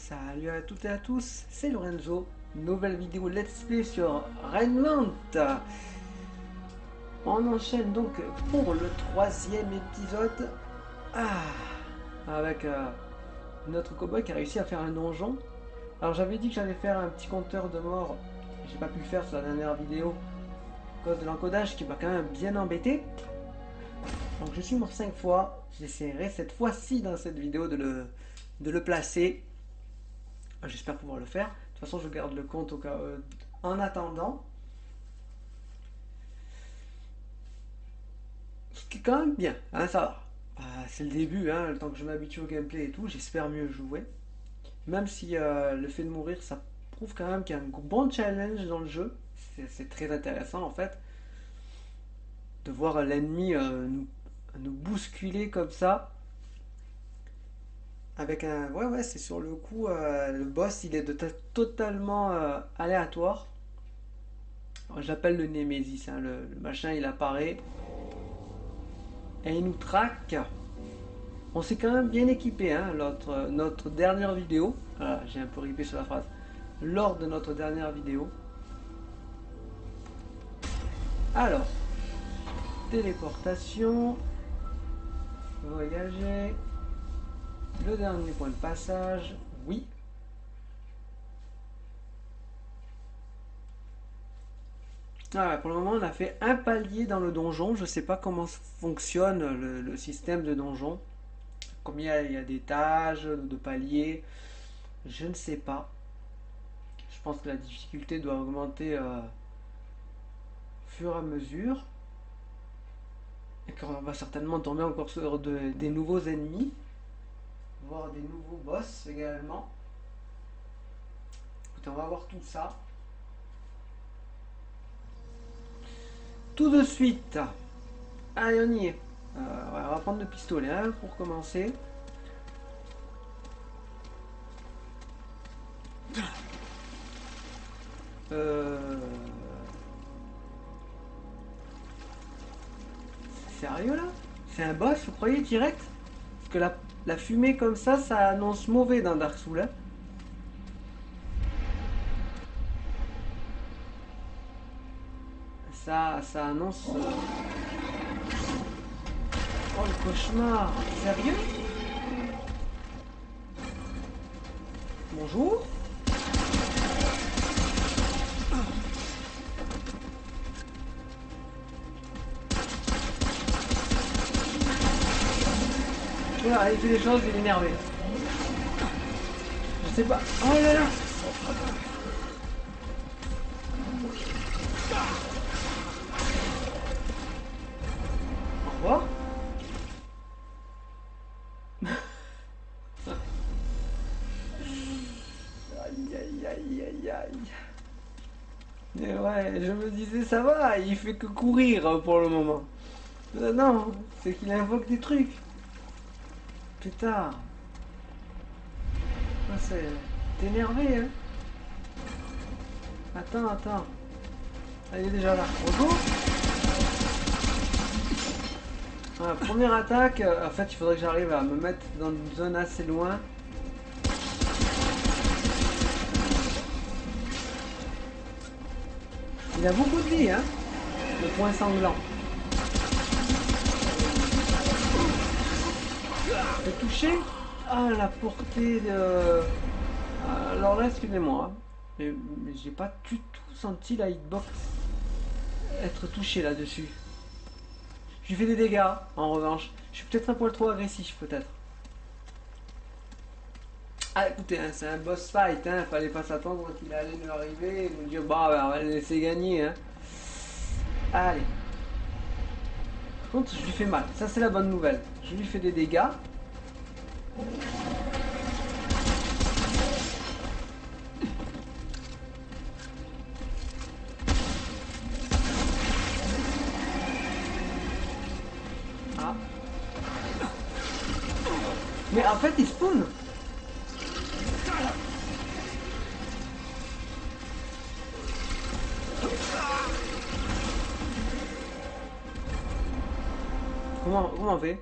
Salut à toutes et à tous, c'est Lorenzo. Nouvelle vidéo Let's Play sur Rainmount. On enchaîne donc pour le troisième épisode. Avec notre cowboy qui a réussi à faire un donjon. Alors j'avais dit que j'allais faire un petit compteur de morts. J'ai pas pu le faire sur la dernière vidéo à cause de l'encodage qui m'a quand même bien embêté. Donc je suis mort 5 fois. J'essaierai cette fois-ci dans cette vidéo de le placer. J'espère pouvoir le faire. De toute façon, je garde le compte au cas, en attendant. Ce qui est quand même bien, hein, ça va. C'est le début, hein, le temps que je m'habitue au gameplay et tout, j'espère mieux jouer. Même si le fait de mourir, ça prouve quand même qu'il y a un bon challenge dans le jeu. C'est très intéressant en fait. De voir l'ennemi nous bousculer comme ça. Avec un. Ouais, ouais, c'est sur le coup, le boss il est totalement aléatoire. J'appelle le Némésis, hein, le machin il apparaît et il nous traque. On s'est quand même bien équipé, hein, notre dernière vidéo. Voilà, j'ai un peu ripé sur la phrase. Lors de notre dernière vidéo. Alors, téléportation, voyager, le dernier point de passage, oui. Pour le moment, on a fait un palier dans le donjon. Je ne sais pas comment fonctionne le système de donjon. Combien il y a d'étages, de paliers, je ne sais pas. Je pense que la difficulté doit augmenter au fur et à mesure. Et qu'on va certainement tomber encore sur des nouveaux ennemis, voire des nouveaux boss également. Écoutez, on va voir tout ça. Tout de suite. Allez, on y est. On va prendre le pistolet hein, pour commencer. C'est sérieux là? C'est un boss, vous croyez direct? Parce que la fumée comme ça annonce mauvais dans Dark Souls. Hein. Ça annonce. Oh le cauchemar! Sérieux? Bonjour? Voilà, il fait des choses, il est énervé. Je sais pas. Oh là là! Au revoir. Aïe aïe aïe aïe aïe. Mais ouais, je me disais ça va, il fait que courir pour le moment. Non, c'est qu'il invoque des trucs. Pétard. T'es énervé, hein? Attends. Ah, il est déjà là. Bonjour. Première attaque, en fait il faudrait que j'arrive à me mettre dans une zone assez loin. Il a beaucoup de vie, hein? Le point sanglant. Le toucher? Ah, la portée de... Alors là, excusez-moi, hein, mais j'ai pas du tout senti la hitbox être touché là-dessus. Je lui fais des dégâts, en revanche. Je suis peut-être un poil trop agressif, peut-être. Ah, écoutez, hein, c'est un boss fight, hein, fallait pas s'attendre qu'il allait nous arriver et nous dire, bah, on va le laisser gagner, hein. Allez. Par contre, je lui fais mal. Ça, c'est la bonne nouvelle. Je lui fais des dégâts. Ah. Mais en fait, il spawn. Comment on fait?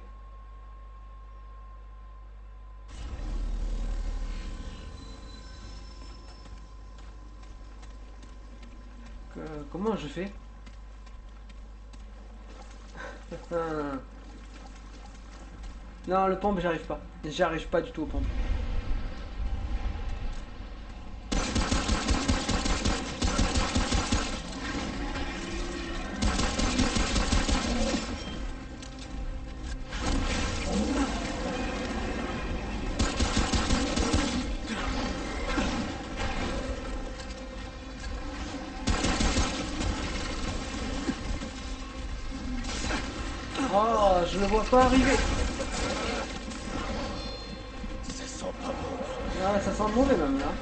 Comment je fais? Non, le pompe, j'arrive pas. J'arrive pas du tout au pompe. Oh, je le vois pas arriver. Ah, ça sent mauvais même là.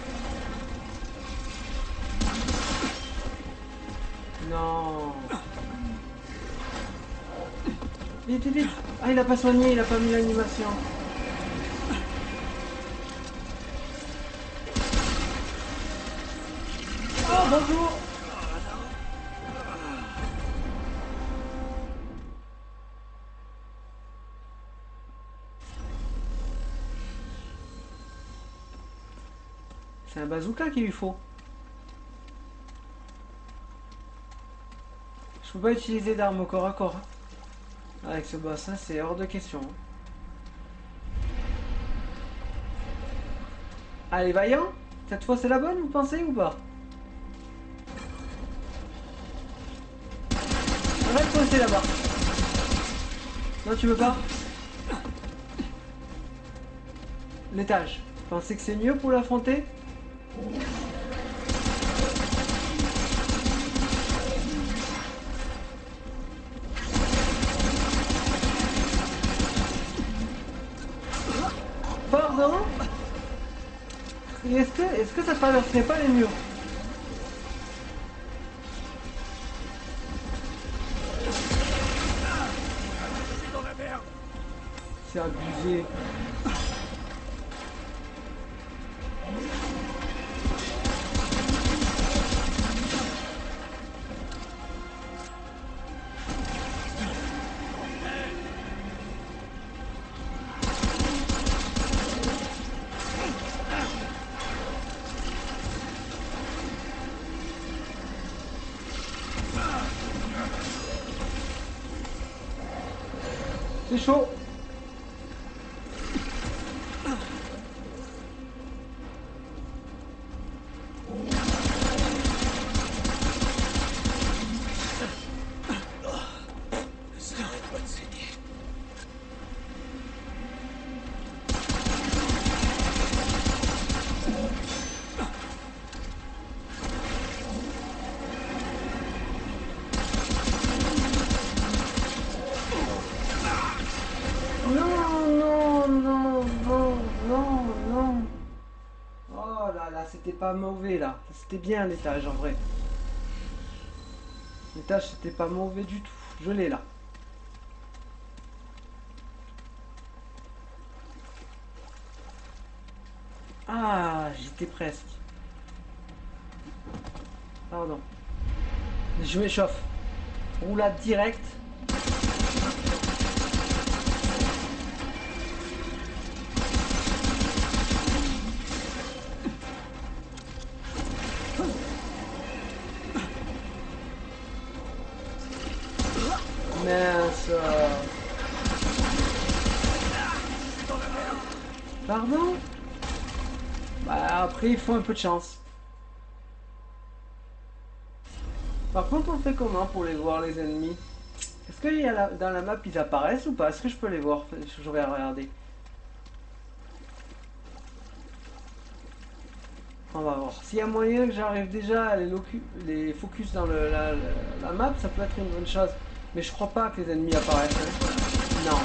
Non. Vite, vite, vite. Ah, il a pas soigné, il a pas mis l'animation. Oh, bonjour. C'est un bazooka qu'il lui faut. Je peux pas utiliser d'arme au corps à corps. Avec ce boss, hein, c'est hors de question. Allez, vaillant. Cette fois, c'est la bonne, vous pensez ou pas? Arrête de pointer là-bas. Non, tu veux pas? L'étage. Vous pensez que c'est mieux pour l'affronter? Pardon? Est-ce que ça traverserait pas les murs? C'est abusé. C'est chaud. Non, non, non, non, non, non. Oh là là, c'était pas mauvais là. C'était bien l'étage en vrai. L'étage c'était pas mauvais du tout. Je l'ai là. Ah, j'étais presque. Pardon. Je m'échauffe. Roulade directe. Mince. Pardon? Bah après il faut un peu de chance. Par contre on fait comment pour les voir les ennemis? Est-ce que dans la map ils apparaissent ou pas? Est-ce que je peux les voir? Je vais regarder. On va voir. S'il y a moyen que j'arrive déjà à les focus dans la map, ça peut être une bonne chose. Mais je crois pas que les ennemis apparaissent, hein. Non.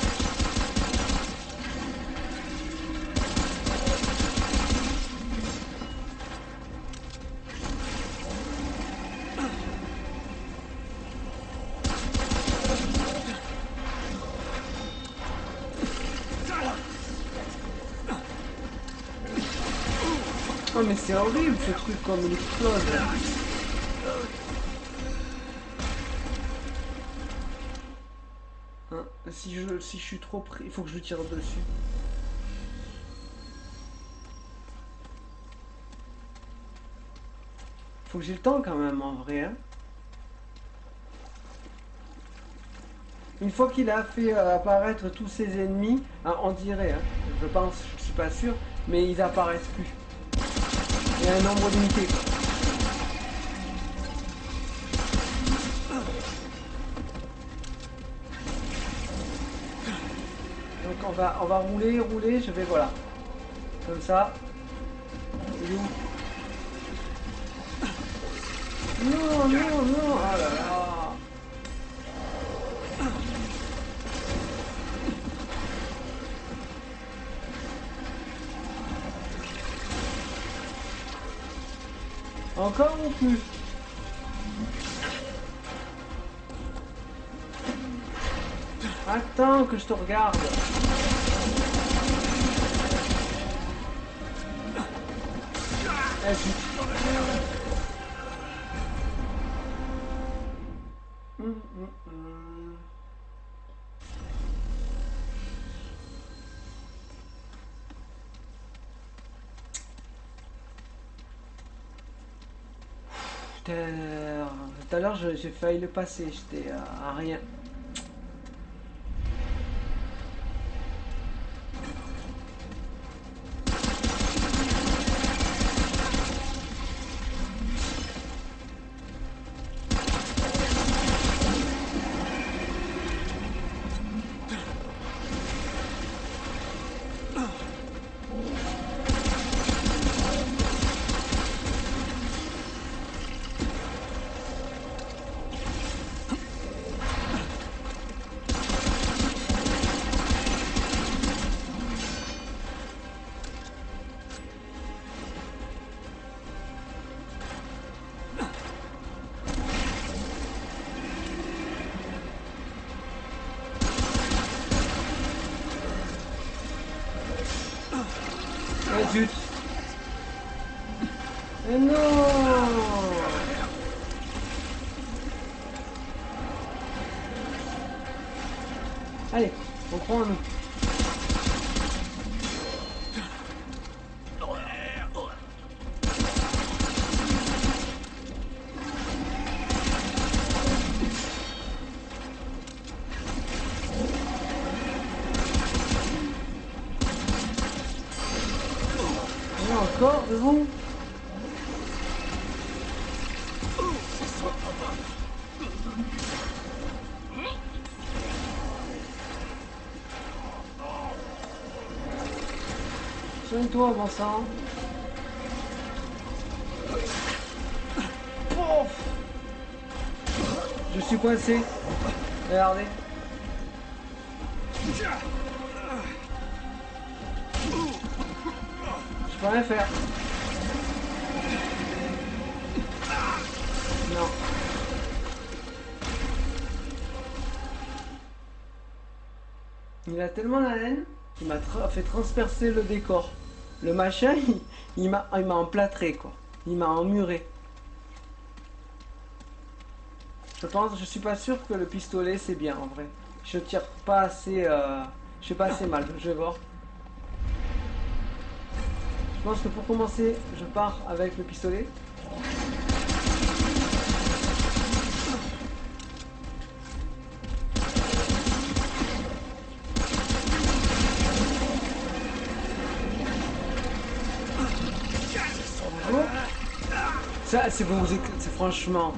Oh mais c'est horrible ce truc comme il explose. Hein, si je suis trop pris, il faut que je lui tire dessus. Faut que j'ai le temps quand même en vrai, hein. Une fois qu'il a fait apparaître tous ses ennemis, hein, on dirait, hein, je pense, je suis pas sûr, mais ils apparaissent plus. Il y a un nombre limité, quoi. Donc on va rouler, rouler, je vais, voilà. Comme ça. Il est où? Non, non, non, oh là là. Encore ou plus? Attends que je te regarde. Eh, zut. Hum. Tout à l'heure, j'ai failli le passer, j'étais à rien. Oh zut. Mais non. Allez, on prend un. Encore devant. Soigne-toi, bon sang. Pouf. Je suis coincé. Regardez. Je peux rien faire. Non. Il a tellement la haine qu'il m'a fait transpercer le décor. Le machin, il m'a emplâtré, quoi. Il m'a emmuré. Je suis pas sûr que le pistolet c'est bien en vrai. Je tire pas assez, je fais pas assez mal. Je vais voir. Je pense que pour commencer, je pars avec le pistolet. Bonjour. Ça, c'est bon, c'est franchement.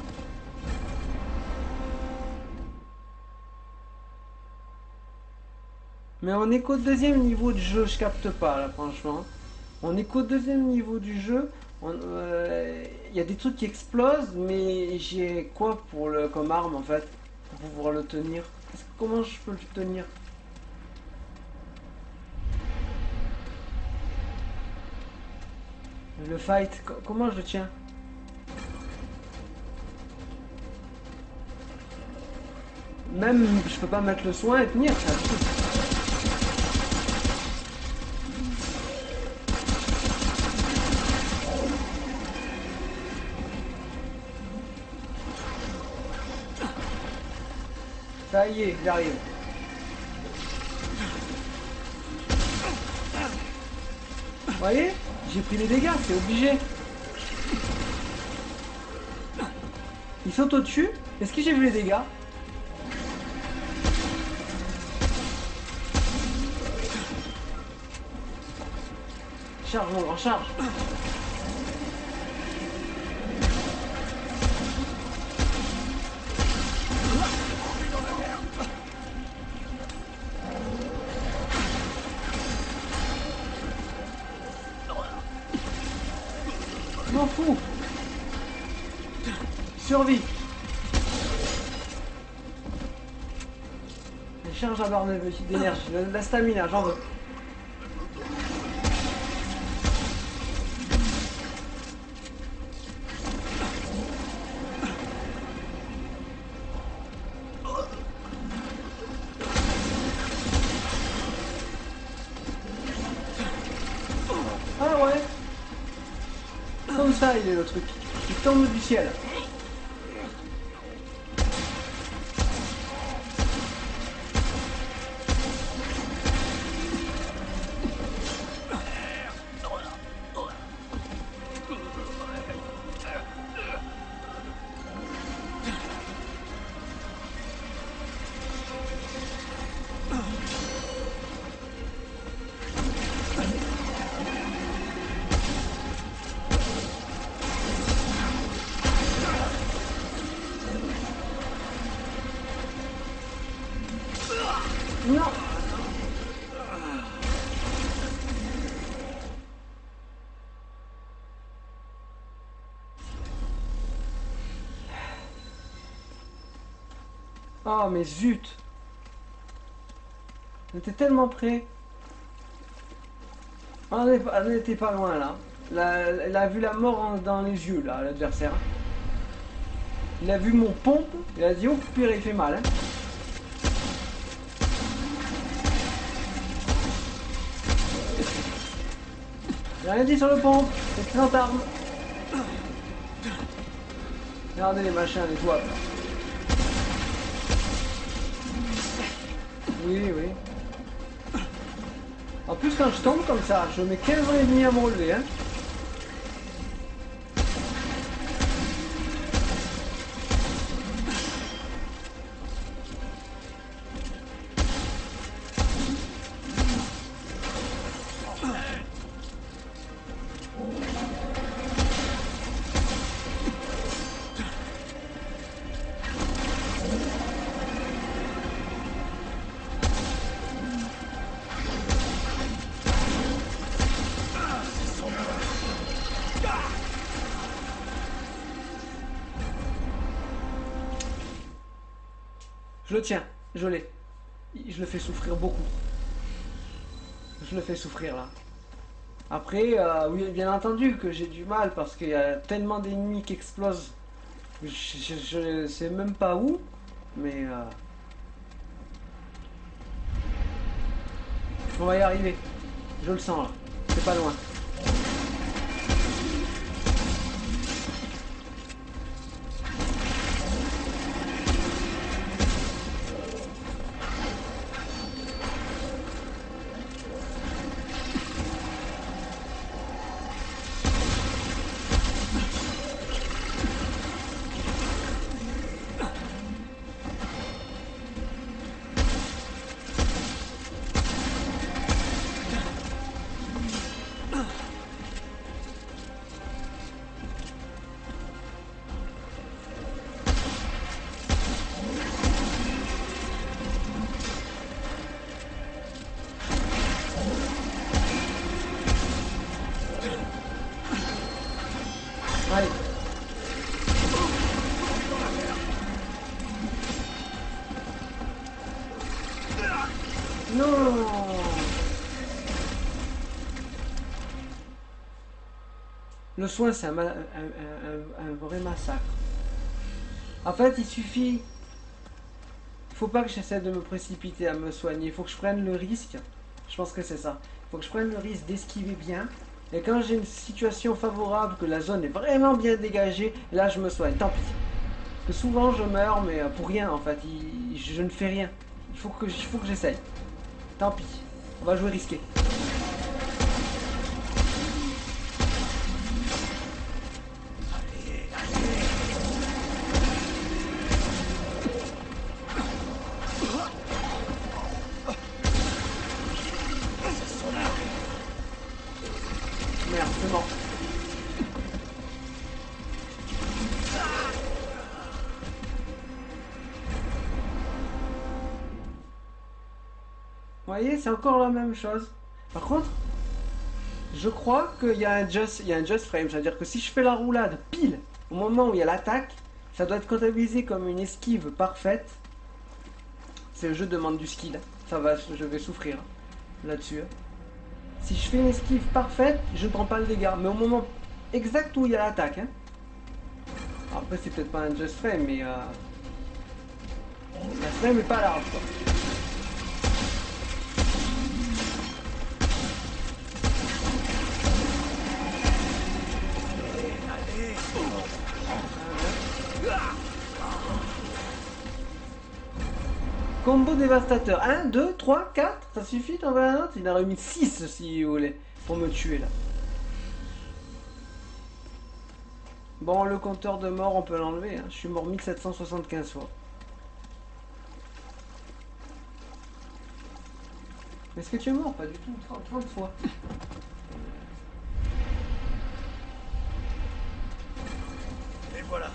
Mais on est qu'au deuxième niveau du jeu, je capte pas là, franchement. On est qu'au deuxième niveau du jeu. Il y a des trucs qui explosent, mais j'ai quoi pour comme arme en fait, pour pouvoir le tenir. Comment je peux le tenir? Le fight, comment je le tiens? Même, je peux pas mettre le soin et tenir ça. Ça y est, j'arrive. Vous voyez? J'ai pris les dégâts, c'est obligé. Ils sont au-dessus. Est-ce que j'ai vu les dégâts? Charge mon grand, charge. Je m'en fous. Survie. Et charge la barre d'énergie, la stamina, j'en veux. Ah ouais. Comme ça il est le truc. Il tombe du ciel. Non. Oh mais zut. On était tellement près. On n'était pas loin là. Elle a vu la mort dans les yeux là, l'adversaire. Il a vu mon pompe, il a dit oh purée il fait mal hein. J'ai rien dit sur le pompe, c'est 30 armes. Regardez les machins, les toits. Oui, oui. En plus quand je tombe comme ça, je mets 15 ans et demi à me relever hein. Je le tiens, je l'ai. Je le fais souffrir beaucoup. Je le fais souffrir là. Après, oui, bien entendu que j'ai du mal parce qu'il y a tellement d'ennemis qui explosent. Je sais même pas où, mais on va y arriver. Je le sens là. C'est pas loin. Allez. Non. Le soin, c'est un vrai massacre. En fait, il suffit... Il faut pas que j'essaie de me précipiter à me soigner. Il faut que je prenne le risque. Je pense que c'est ça. Il faut que je prenne le risque d'esquiver bien. Et quand j'ai une situation favorable, que la zone est vraiment bien dégagée, là je me soigne, tant pis. Parce que souvent je meurs, mais pour rien en fait, je ne fais rien. Il faut que j'essaye. Tant pis, on va jouer risqué. Merde, c'est mort. Vous voyez, c'est encore la même chose. Par contre, je crois qu'il y a un just frame. C'est-à-dire que si je fais la roulade pile au moment où il y a l'attaque, ça doit être comptabilisé comme une esquive parfaite. C'est le jeu demande du skill. Ça va, je vais souffrir là-dessus. Si je fais une esquive parfaite, je ne prends pas le dégât. Mais au moment exact où il y a l'attaque. Hein. Après, c'est peut-être pas un just frame, mais la frame est pas large. Quoi. Combo dévastateur. 1, 2, 3, 4. Ça suffit d'en voir un autre. Il en a remis 6 si vous voulez. Pour me tuer là. Bon, le compteur de mort, on peut l'enlever. Hein. Je suis mort 1775 fois. Est-ce que tu es mort? Pas du tout. 30 fois. Et voilà.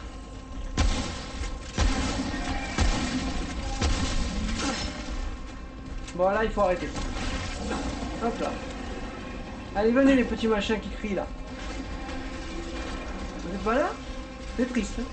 Bon, là, il faut arrêter. Hop là. Allez, venez les petits machins qui crient là. Vous êtes pas là? C'est triste. Hein.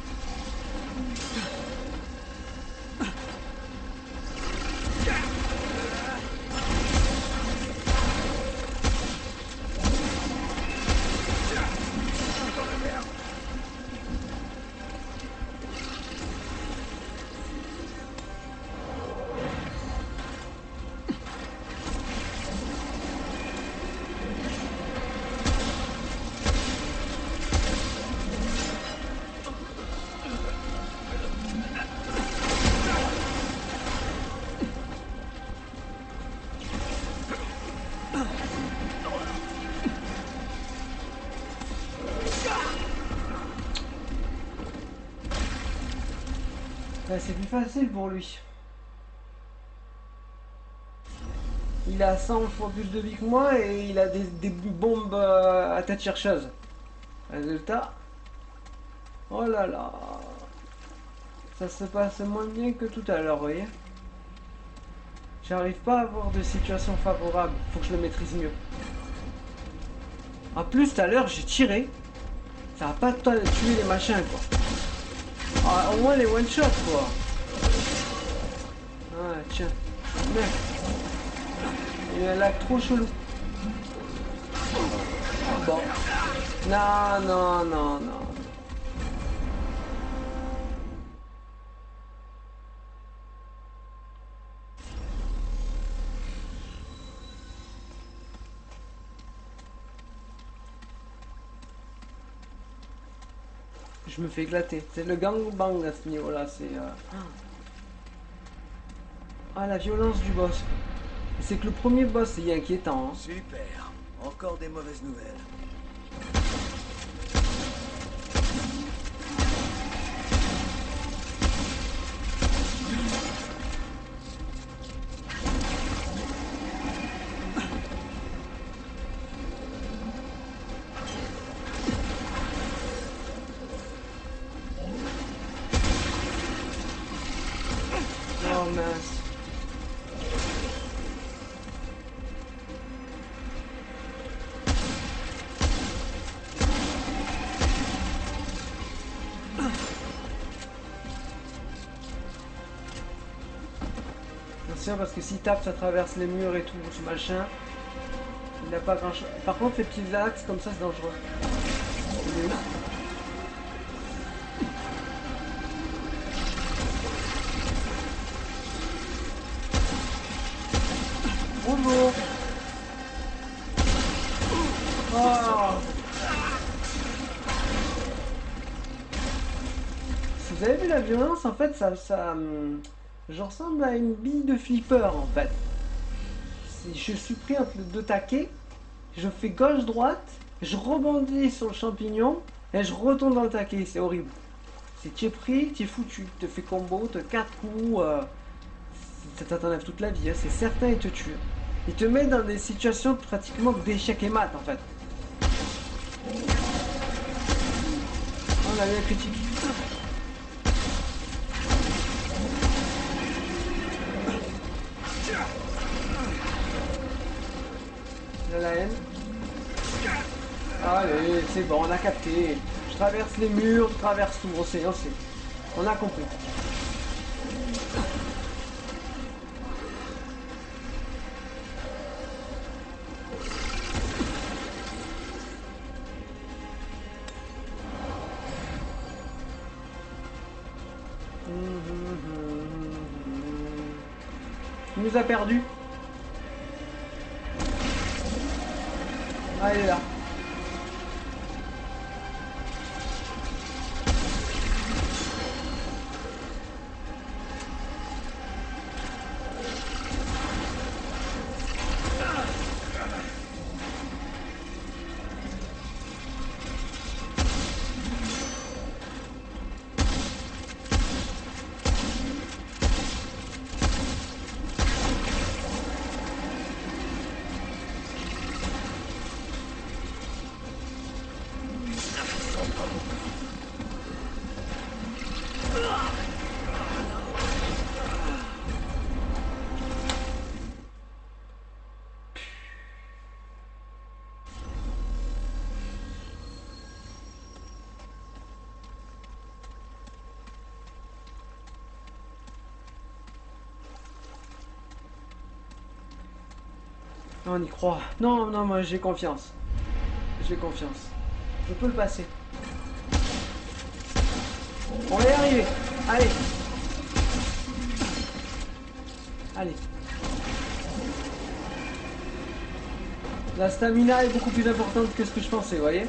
C'est plus facile pour lui. Il a 100 fois plus de vie que moi et il a des bombes à tête chercheuse. Résultat. Oh là là. Ça se passe moins bien que tout à l'heure, vous voyez. J'arrive pas à avoir de situation favorable. Faut que je le maîtrise mieux. En plus, tout à l'heure, j'ai tiré. Ça va pas tuer les machins, quoi. Ah, au moins les one shot quoi. Ah tiens. Merde. Il y a un lac trop chelou. Bon. Non, non, non, non. Je me fais éclater. C'est le gangbang à ce niveau-là. C'est. Ah, la violence du boss. C'est que le premier boss est inquiétant. Hein. Super. Encore des mauvaises nouvelles. Oh mince. Attention parce que s'il tape ça traverse les murs et tout, ce machin. Il n'a pas grand chose. Par contre les petits axes comme ça c'est dangereux. Il est où? Bonjour. Oh. Si vous avez vu la violence, en fait, je ressemble à une bille de flipper, en fait. Si je suis pris entre les deux taquets, je fais gauche-droite, je rebondis sur le champignon, et je retourne dans le taquet, c'est horrible. Si tu es pris, tu es foutu, tu te fais combo, tu 4 coups, ça t'enlève toute la vie, hein, c'est certain, il te tue. Il te met dans des situations pratiquement d'échec et mat, en fait. On a eu un critique. La haine. Allez, c'est bon, on a capté. Je traverse les murs, je traverse tout. On a compris. Il nous a perdu. Ah, il est là. On y croit. Non, non, moi j'ai confiance. J'ai confiance. Je peux le passer. On va y arriver. Allez. Allez. La stamina est beaucoup plus importante que ce que je pensais, vous voyez?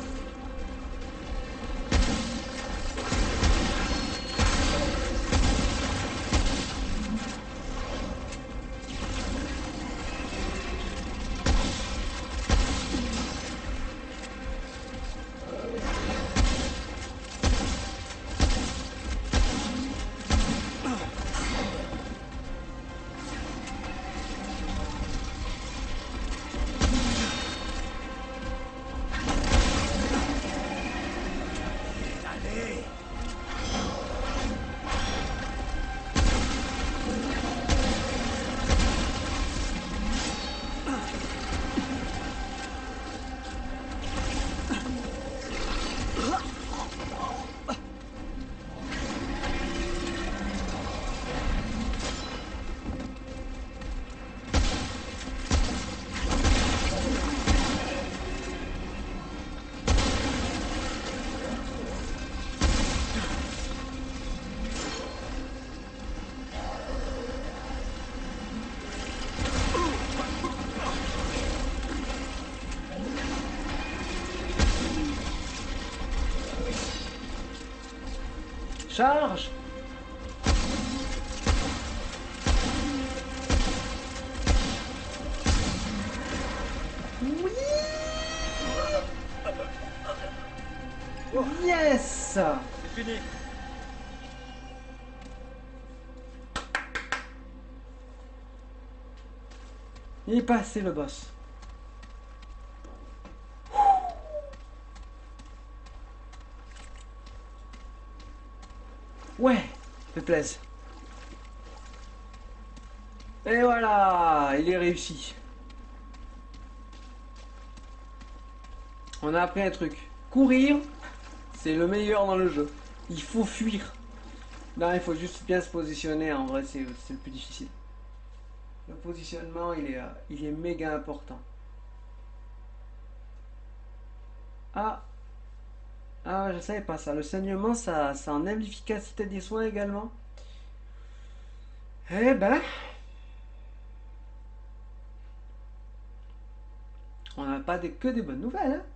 Charge! Oui! Yes! C'est fini. Il est passé le boss. Ouais, fait plaisir. Et voilà, il est réussi. On a appris un truc. Courir, c'est le meilleur dans le jeu. Il faut fuir. Non, il faut juste bien se positionner. En vrai, c'est le plus difficile. Le positionnement, il est méga important. Ah, ah, je savais pas ça. Le saignement, ça enlève l'efficacité des soins également. Eh ben, on n'a pas que des bonnes nouvelles, hein.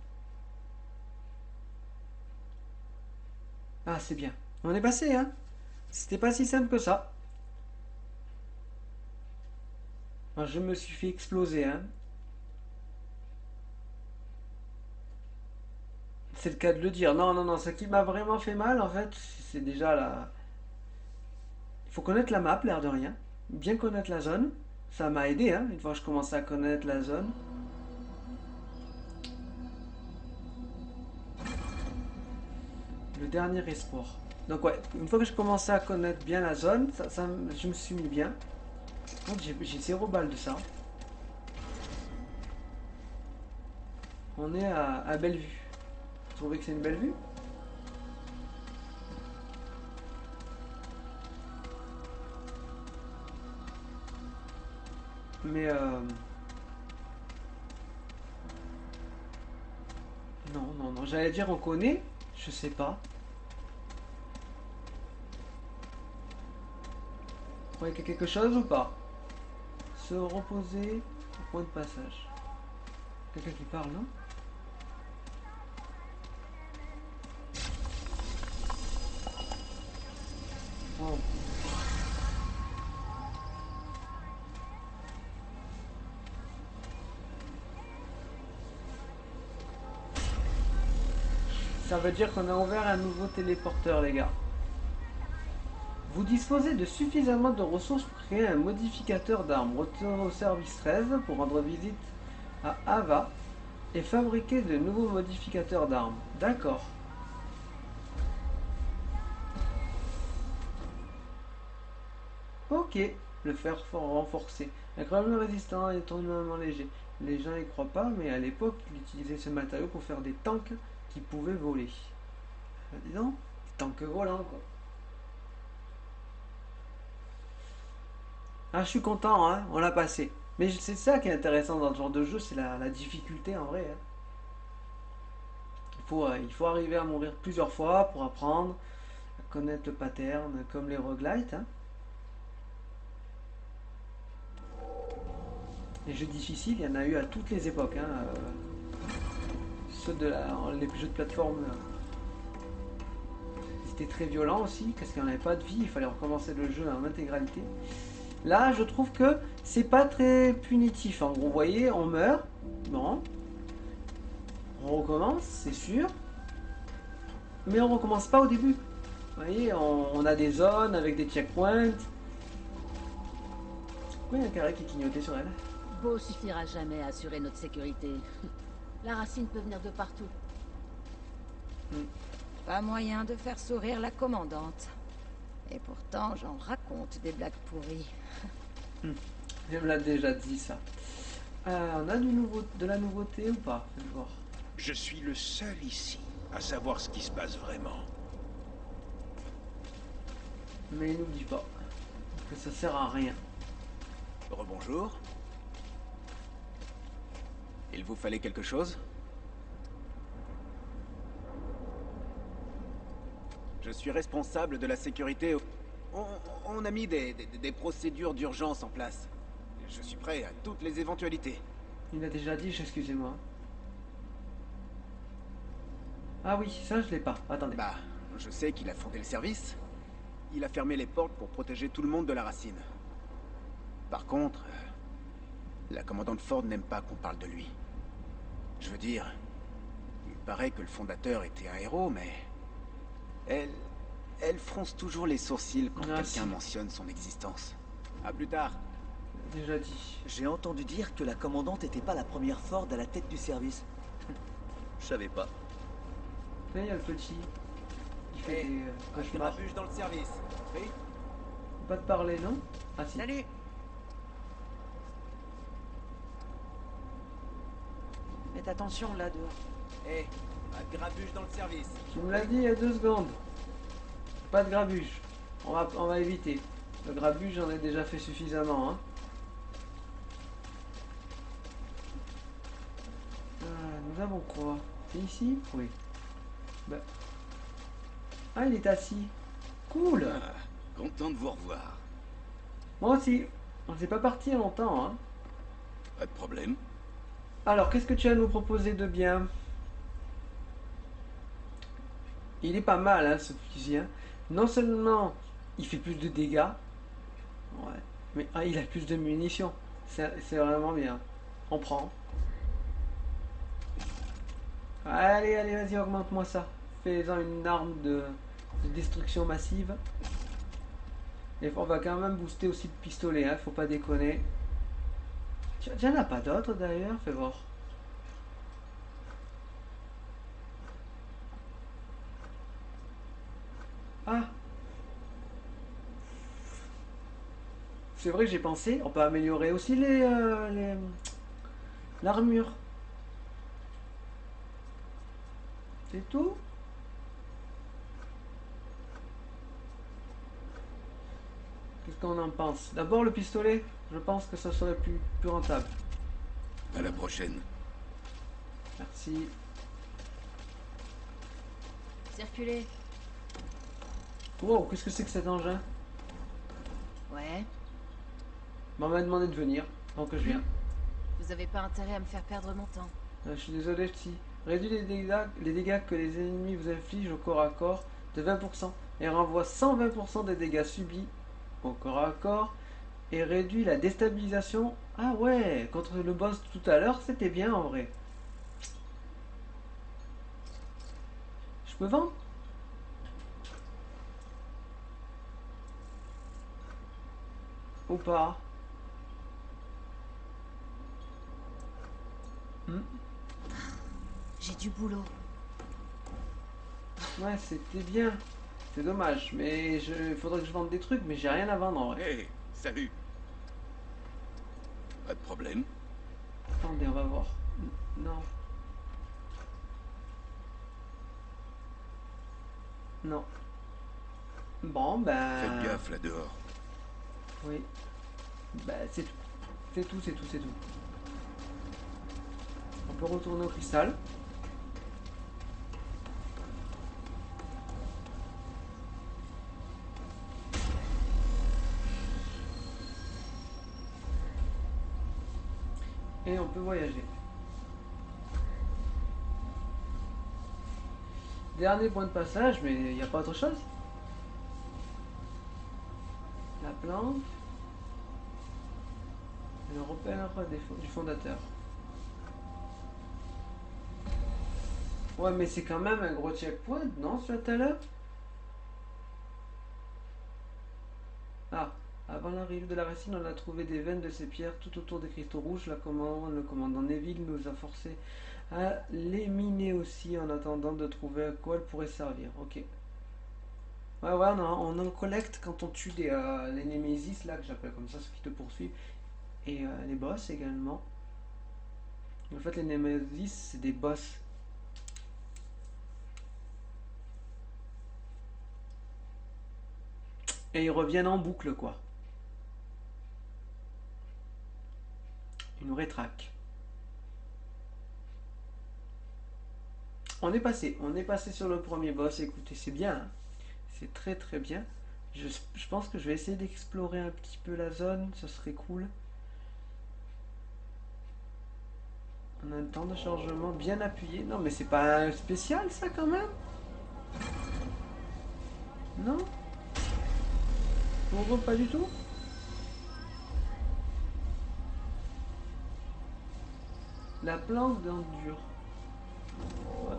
Ah, c'est bien. On est passé, hein. C'était pas si simple que ça. Moi, je me suis fait exploser, hein. C'est le cas de le dire. Non, non, non. Ce qui m'a vraiment fait mal, en fait, c'est déjà la. Il faut connaître la map, l'air de rien. Bien connaître la zone. Ça m'a aidé, hein, une fois que je commençais à connaître la zone. Le dernier espoir. Donc ouais, une fois que je commençais à connaître bien la zone, je me suis mis bien. Donc j'ai 0 balles de ça. On est à Bellevue. Vous trouvez que c'est une belle vue? Mais non, non, non. J'allais dire on connaît. Je sais pas. Vous croyez qu'il y a quelque chose ou pas? Se reposer au point de passage. Quelqu'un qui parle, non? Oh. Ça veut dire qu'on a ouvert un nouveau téléporteur, les gars. Vous disposez de suffisamment de ressources pour créer un modificateur d'armes. Retournez au service 13 pour rendre visite à Ava et fabriquer de nouveaux modificateurs d'armes. D'accord. Ok. Le fer fort renforcé. Incroyablement résistant et étonnamment léger. Les gens y croient pas, mais à l'époque, ils utilisaient ce matériau pour faire des tanks qui pouvaient voler. Dis donc, des tanks volants, quoi. Ah, je suis content, hein, on l'a passé. Mais c'est ça qui est intéressant dans ce genre de jeu, c'est la difficulté en vrai, hein. Il faut arriver à mourir plusieurs fois pour apprendre, à connaître le pattern, comme les roguelites, hein. Les jeux difficiles, il y en a eu à toutes les époques, hein. Les jeux de plateforme, c'était très violent aussi, parce qu'il n'y en avait pas de vie, il fallait recommencer le jeu en intégralité. Là, je trouve que c'est pas très punitif. En gros, vous voyez, on meurt, bon, on recommence, c'est sûr, mais on recommence pas au début. Vous voyez, on a des zones avec des checkpoints. Pourquoi il y a un carré qui clignotait sur elle? Beau suffira jamais à assurer notre sécurité. La racine peut venir de partout. Pas moyen de faire sourire la commandante. Et pourtant, j'en raconte des blagues pourries. Je me l'ai déjà dit ça. On a de la nouveauté ou pas? Fais voir. Je suis le seul ici à savoir ce qui se passe vraiment. Mais il nous dit pas que ça sert à rien. Rebonjour. Il vous fallait quelque chose? Je suis responsable de la sécurité. On a mis des procédures d'urgence en place. Je suis prêt à toutes les éventualités. Il a déjà dit, excusez-moi. Ah oui, ça je l'ai pas. Attendez. Bah, je sais qu'il a fondé le service. Il a fermé les portes pour protéger tout le monde de la racine. Par contre, la commandante Ford n'aime pas qu'on parle de lui. Je veux dire, il paraît que le fondateur était un héros, mais... Elle fronce toujours les sourcils quand quelqu'un mentionne son existence. À plus tard. Déjà dit. J'ai entendu dire que la commandante n'était pas la première Ford à la tête du service. Je savais pas. Là, il y a le petit. Il fait des Un cauchemars. grabuge dans le service. Oui. Faut pas te parler, non? Ah si. Salut. Faites attention là dehors. Hé, un grabuge dans le service. Tu me l'as dit il y a 2 secondes. Pas de grabuge. On va éviter. Le grabuge, j'en ai déjà fait suffisamment, hein. Nous avons quoi? C'est ici? Oui. Bah. Ah, il est assis. Cool. Ah, content de vous revoir. Moi aussi. On s'est pas parti il y a longtemps, hein. Pas de problème. Alors, qu'est-ce que tu as à nous proposer de bien? Il est pas mal, hein, ce fusil, hein. Non seulement il fait plus de dégâts, ouais, mais il a plus de munitions. C'est vraiment bien. On prend. Allez, allez, vas-y, augmente-moi ça. Fais-en une arme de destruction massive. Et on va quand même booster aussi le pistolet, hein, faut pas déconner. Tu n'en as pas d'autres d'ailleurs? Fais voir. Ah, c'est vrai que j'ai pensé, on peut améliorer aussi l'armure. C'est tout? Qu'est-ce qu'on en pense? D'abord le pistolet, je pense que ça serait plus rentable. À la prochaine. Merci. Circulez. Wow, qu'est-ce que c'est que cet engin? Ouais. On m'a demandé de venir, donc je viens. Vous avez pas intérêt à me faire perdre mon temps. Je suis désolé, Ch'ti. Réduis les dégâts que les ennemis vous infligent au corps à corps de 20% et renvoie 120% des dégâts subis au corps à corps et réduit la déstabilisation. Ah ouais, contre le boss tout à l'heure, c'était bien en vrai. Je peux vendre? Ou pas? Hmm. J'ai du boulot. Ouais, c'était bien. C'est dommage, mais il faudrait que je vende des trucs, mais j'ai rien à vendre en vrai. Hé, salut. Pas de problème. Attendez, on va voir. Non. Non. Bon, ben... Faites gaffe là dehors. Oui. Bah, c'est tout. C'est tout, c'est tout, c'est tout. On peut retourner au cristal. Et on peut voyager. Dernier point de passage, mais il n'y a pas autre chose. La plante. Le repère du fondateur. Ouais, mais c'est quand même un gros checkpoint, non, sur tout à l'heure? Ah, avant l'arrivée de la racine, on a trouvé des veines de ces pierres tout autour des cristaux rouges. Le commandant Neville nous a forcé à les miner aussi en attendant de trouver à quoi elles pourraient servir. Ok. Ouais, ouais, on en collecte quand on tue les Némésis, là, que j'appelle comme ça, ceux qui te poursuivent. Et les boss également. En fait, les Némésis, c'est des boss. Et ils reviennent en boucle, quoi. Ils nous rétraquent. On est passé sur le premier boss. Écoutez, c'est bien, hein. C'est très très bien. Je pense que je vais essayer d'explorer un petit peu la zone, ce serait cool. On a un temps de chargement bien appuyé. Non, mais c'est pas spécial ça quand même? Non? Pour pas du tout? La planque d'endure. Ouais.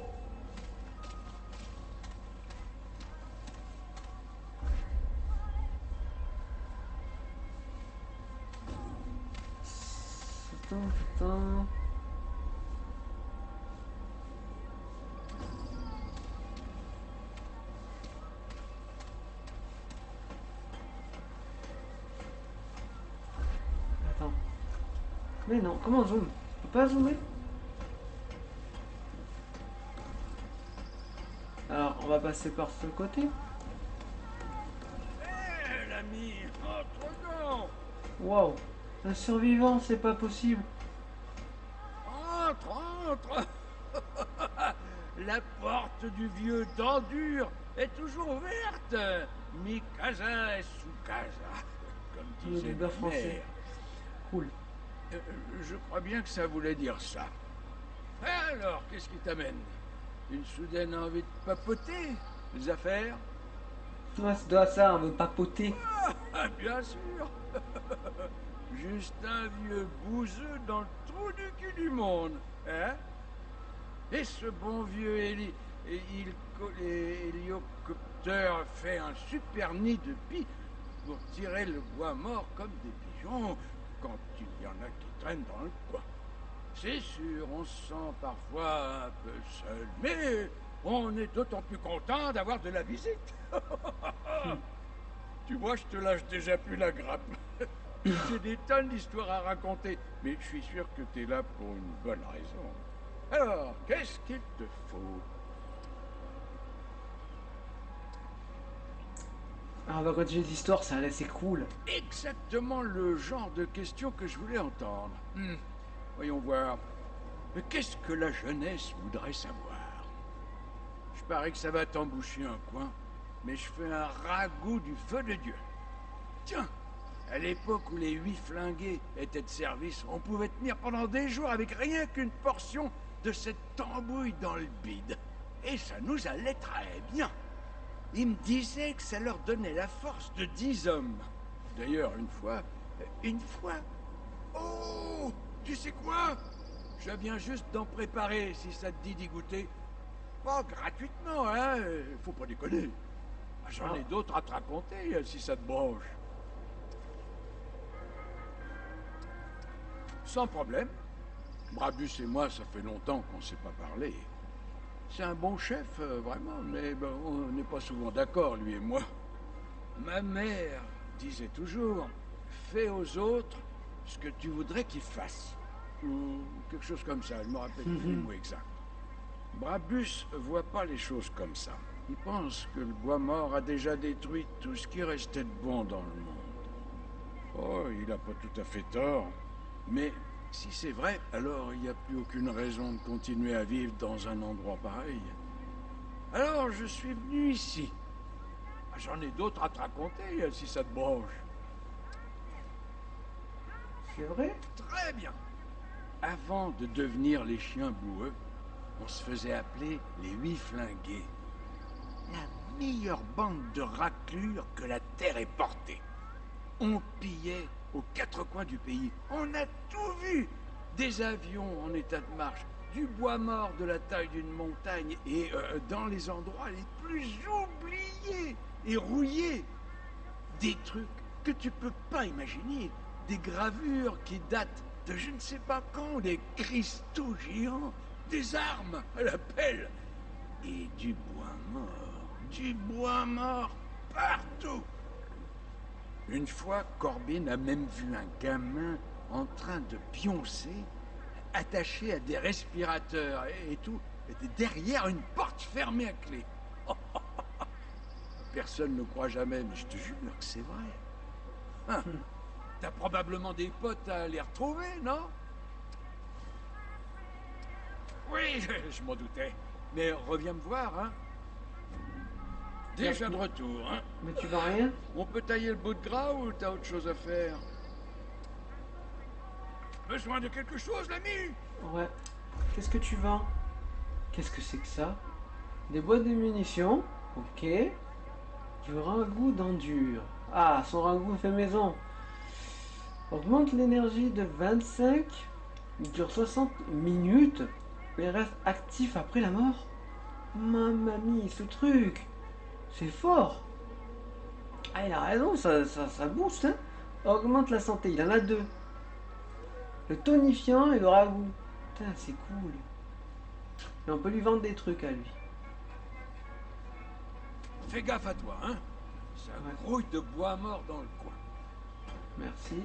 Putain, putain. Attends. Mais non, comment on zoome? On peut pas zoomer? Alors, on va passer par ce côté. Hé, l'ami, entre donc. Waouh! Un survivant, c'est pas possible. Entre, entre. La porte du vieux d'Endure est toujours ouverte. Mi casa est sous casa, comme Le disait doubleur ma français. mère. Cool. Je crois bien que ça voulait dire ça. Alors, qu'est-ce qui t'amène? Une soudaine envie de papoter? Des affaires? Ouais, c'est de ça, on veut papoter. Ah, bien sûr. Juste un vieux bouseux dans le trou du cul du monde, hein? Et ce bon vieux héliocoptère fait un super nid de pie pour tirer le bois mort comme des pigeons quand il y en a qui traînent dans le coin. C'est sûr, on se sent parfois un peu seul, mais On est d'autant plus content d'avoir de la visite. Tu vois, je te lâche déjà plus la grappe. J'ai des tonnes d'histoires à raconter, mais je suis sûr que t'es là pour une bonne raison. Alors, qu'est-ce qu'il te faut? Ah, on va continuer l'histoire, ça c'est cool. Exactement le genre de questions que je voulais entendre. Voyons voir. Mais qu'est-ce que la jeunesse voudrait savoir? Je parie que ça va t'emboucher un coin, mais je fais un ragoût du feu de Dieu. Tiens, à l'époque où les 8 flingués étaient de service, on pouvait tenir pendant des jours avec rien qu'une portion de cette tambouille dans le bide. Et ça nous allait très bien. Ils me disaient que ça leur donnait la force de 10 hommes. D'ailleurs, une fois... Oh, tu sais quoi? Je viens juste d'en préparer, si ça te dit d'y goûter. Pas gratuitement, hein? Faut pas déconner. J'en ai d'autres à te raconter, si ça te branche. Sans problème. Brabus et moi, ça fait longtemps qu'on s'est pas parlé. C'est un bon chef, vraiment, mais ben, on n'est pas souvent d'accord, lui et moi. Ma mère disait toujours, fais aux autres ce que tu voudrais qu'ils fassent. Ou quelque chose comme ça, je me rappelle plus le mot exact. Brabus voit pas les choses comme ça. Il pense que le bois mort a déjà détruit tout ce qui restait de bon dans le monde. Oh, il a pas tout à fait tort. Mais si c'est vrai, alors il n'y a plus aucune raison de continuer à vivre dans un endroit pareil. Alors je suis venu ici. J'en ai d'autres à te raconter, si ça te branche. C'est vrai? Très bien. Avant de devenir les chiens boueux, on se faisait appeler les 8 flingués. La meilleure bande de raclures que la terre ait portée. On pillait aux 4 coins du pays. On a tout vu. Des avions en état de marche, du bois mort de la taille d'une montagne et dans les endroits les plus oubliés et rouillés. Des trucs que tu peux pas imaginer. Des gravures qui datent de je ne sais pas quand, des cristaux géants, des armes à la pelle et du bois mort partout. Une fois, Corbin a même vu un gamin en train de pioncer, attaché à des respirateurs et tout, derrière une porte fermée à clé. Personne ne croit jamais, mais je te jure que c'est vrai. Hein, t'as probablement des potes à les retrouver, non? Oui, je m'en doutais. Mais reviens me voir, hein. Déjà de retour, hein. Mais tu vas rien? On peut tailler le bout de gras ou t'as autre chose à faire? Besoin de quelque chose, l'ami? Ouais. Qu'est-ce que tu vends? Qu'est-ce que c'est que ça? Des boîtes de munitions. Ok. Du ragoût d'endure. Ah, son ragoût fait maison. Augmente l'énergie de 25. Il dure 60 minutes. Mais reste actif après la mort. Mamma mia, ce truc. C'est fort. Ah, il a raison, ça booste. Hein. Augmente la santé. Il en a 2. Le tonifiant et le ragoût. Putain, c'est cool. Et on peut lui vendre des trucs à lui. Fais gaffe à toi, hein. Ça grouille de bois mort dans le coin. Merci.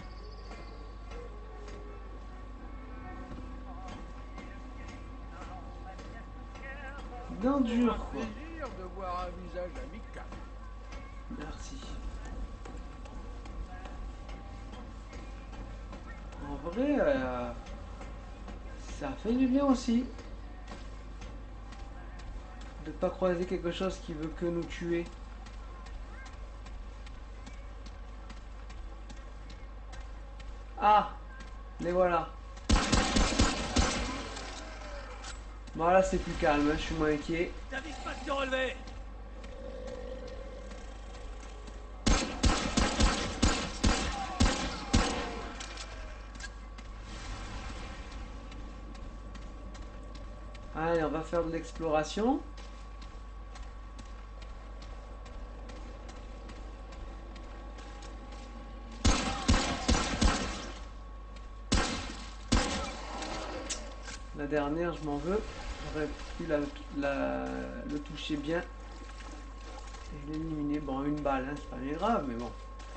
D'endure, quoi. Plaisir de voir un visage amical. Merci. En vrai, ça fait du bien aussi. De pas croiser quelque chose qui veut que nous tuer. Ah, les voilà. Bon là c'est plus calme, hein, je suis moins inquiet. T'avises pas de te relever. Allez, on va faire de l'exploration. La dernière, je m'en veux. J'aurais pu le toucher bien et l'éliminer. Bon, une balle, hein, c'est pas bien grave, mais bon.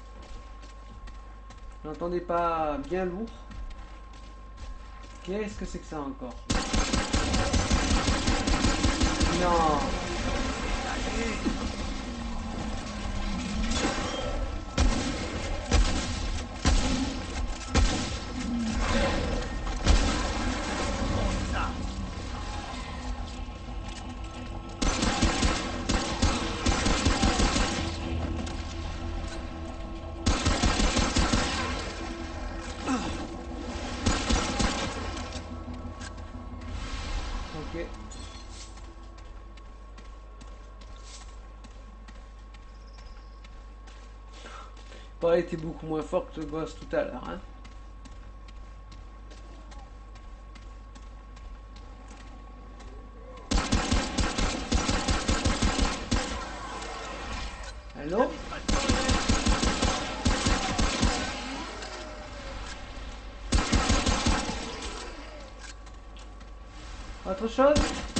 Je l'entendais pas bien lourd. Qu'est-ce que c'est que ça encore? Non. Ok. Bon, il était beaucoup moins fort que le boss tout à l'heure, hein. Allô? Autre chose?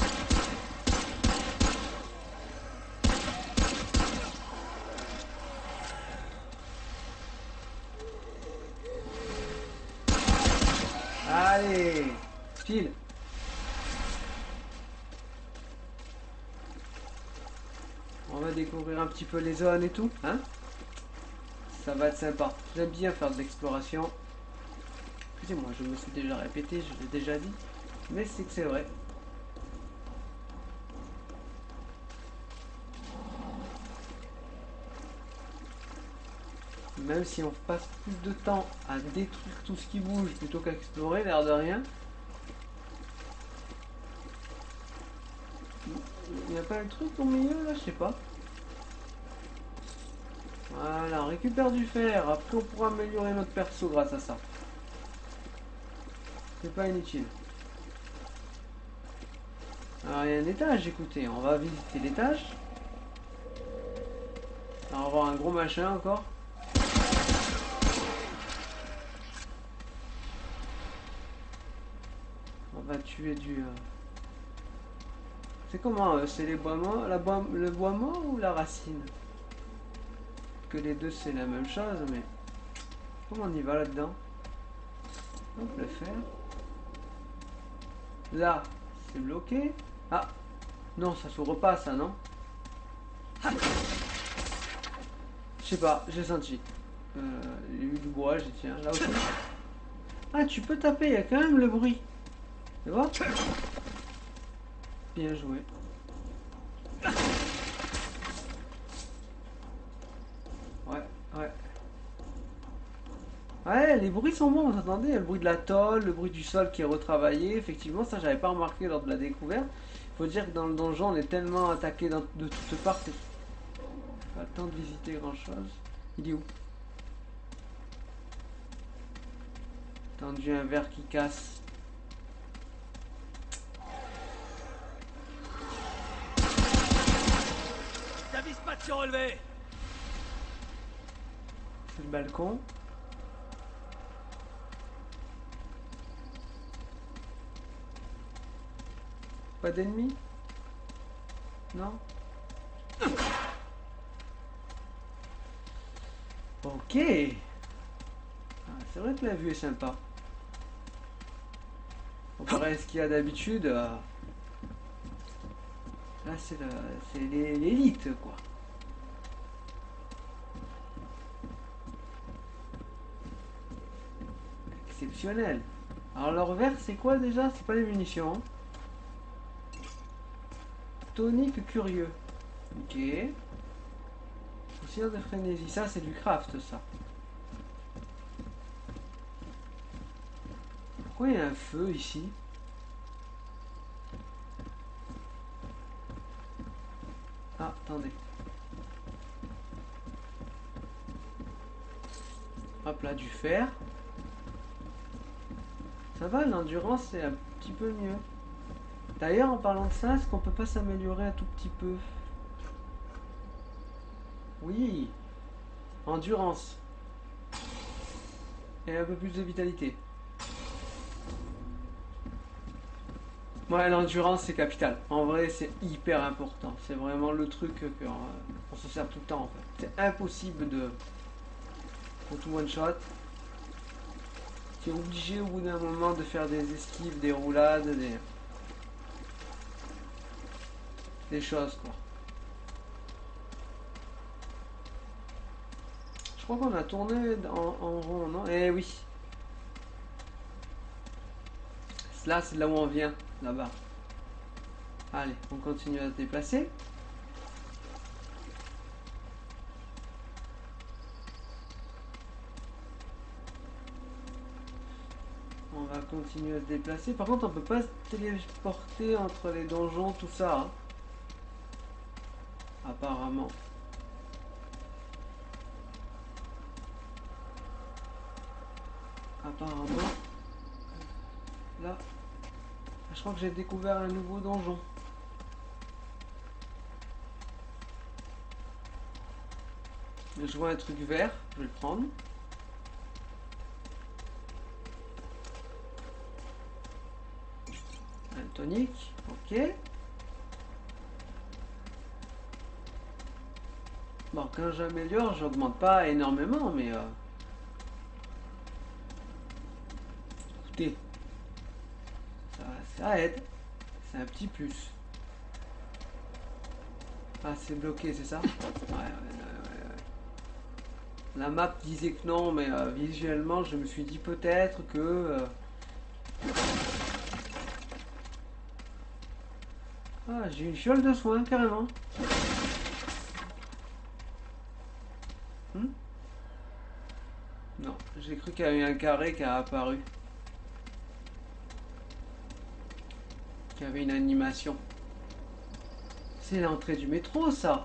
Allez, file. On va découvrir un petit peu les zones et tout, hein? Ça va être sympa. J'aime bien faire de l'exploration. Excusez-moi, je me suis déjà répété, je l'ai déjà dit. Mais c'est que c'est vrai. Même si on passe plus de temps à détruire tout ce qui bouge plutôt qu'à explorer, l'air de rien. Il n'y a pas un truc au milieu là, je sais pas. Voilà, on récupère du fer. Après on pourra améliorer notre perso grâce à ça. C'est pas inutile. Alors il y a un étage, écoutez, on va visiter l'étage. On va avoir un gros machin encore. On va tuer du... C'est comment c'est les bois morts, le bois mort ou la racine? Que les deux c'est la même chose, mais... Comment on y va là-dedans? Hop, le fer. Là, c'est bloqué. Ah! Non, ça s'ouvre pas ça, non? Je sais pas, j'ai senti. Il y a eu du bois, j'ai tiens, là aussi. Ah, tu peux taper, il y a quand même le bruit. Tu vois? Bien joué. Ouais, ouais. Ouais, les bruits sont bons, vous entendez? Le bruit de la tôle, le bruit du sol qui est retravaillé. Effectivement, ça, j'avais pas remarqué lors de la découverte. Faut dire que dans le donjon, on est tellement attaqué de toutes parts que pas le temps de visiter grand chose. Il est où? Tendu un verre qui casse. T'avises pas de se relever. C'est le balcon. Pas d'ennemis? Non? Ok. Ah, c'est vrai que la vue est sympa. Comparé à ce qu'il y a d'habitude, là c'est l'élite quoi. Exceptionnel. Alors leur verre c'est quoi déjà? C'est pas des munitions. Hein. Tonique curieux. Ok. Poussière de frénésie. Ça c'est du craft ça. Pourquoi il y a un feu ici? Ah, attendez. Hop là, du fer. Ça va, l'endurance c'est un petit peu mieux. D'ailleurs, en parlant de ça, est-ce qu'on peut pas s'améliorer un tout petit peu? Oui. Endurance. Et un peu plus de vitalité. Ouais, l'endurance c'est capital. En vrai, c'est hyper important. C'est vraiment le truc que on se sert tout le temps en fait. C'est impossible de tout one shot. Tu es obligé au bout d'un moment de faire des esquives, des roulades, des choses quoi. Je crois qu'on a tourné en rond, non? Eh oui. Là, c'est là où on vient, là-bas. Allez, on continue à se déplacer. On va continuer à se déplacer. Par contre, on peut pas se téléporter entre les donjons, tout ça. Hein. Apparemment. Apparemment. Là. Je crois que j'ai découvert un nouveau donjon. Je vois un truc vert, je vais le prendre. Un tonique, ok. Bon, quand j'améliore, j'augmente pas énormément, mais... Écoutez, ça aide. C'est un petit plus. Ah, c'est bloqué, c'est ça? Ouais. La map disait que non, mais visuellement, je me suis dit peut-être que... Ah, j'ai une fiole de soin, carrément. Non, j'ai cru qu'il y avait un carré qui a apparu. Qu'il y avait une animation. C'est l'entrée du métro, ça.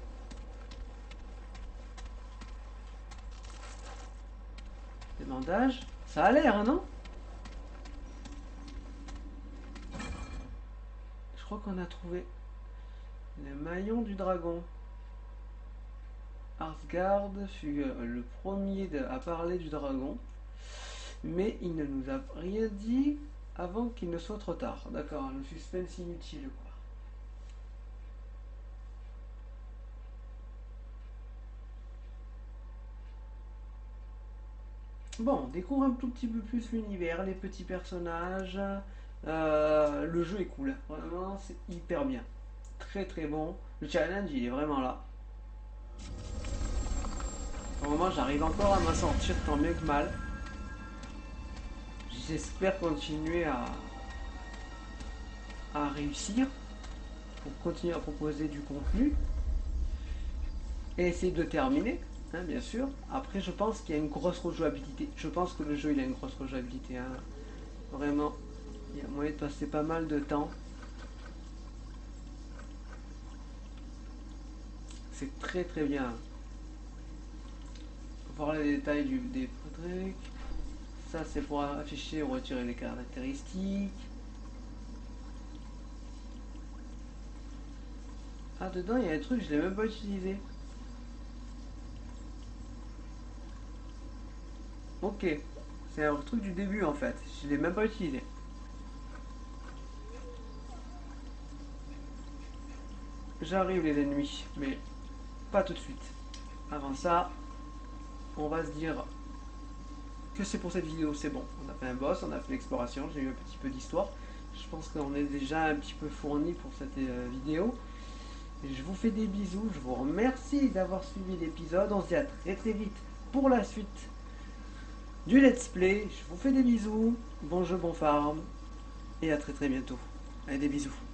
Des bandages. Ça a l'air, non? Je crois qu'on a trouvé le maillon du dragon. Arsgard fut le premier à parler du dragon, mais il ne nous a rien dit avant qu'il ne soit trop tard. D'accord, le suspense inutile, quoi. Bon, on découvre un tout petit peu plus l'univers, les petits personnages. Le jeu est cool, vraiment, c'est hyper bien. Très très bon. Le challenge, il est vraiment là. Pour le moment, j'arrive encore à m'en sortir tant bien que mal. J'espère continuer à réussir pour continuer à proposer du contenu et essayer de terminer, hein, bien sûr. Après, je pense qu'il y a une grosse rejouabilité. Je pense que le jeu, il a une grosse rejouabilité. Hein. Vraiment, il y a moyen de passer pas mal de temps. C'est très très bien. Voir les détails des trucs. Ça, c'est pour afficher ou retirer les caractéristiques. Ah, dedans, il y a un truc, je l'ai même pas utilisé. Ok. C'est un truc du début, en fait. Je l'ai même pas utilisé. J'arrive, les ennemis, mais pas tout de suite. Avant ça, on va se dire que c'est pour cette vidéo, c'est bon. On a fait un boss, on a fait l'exploration, j'ai eu un petit peu d'histoire. Je pense qu'on est déjà un petit peu fourni pour cette vidéo. Je vous fais des bisous, je vous remercie d'avoir suivi l'épisode. On se dit à très très vite pour la suite du let's play. Je vous fais des bisous, bon jeu, bon farm, et à très très bientôt. Allez, des bisous.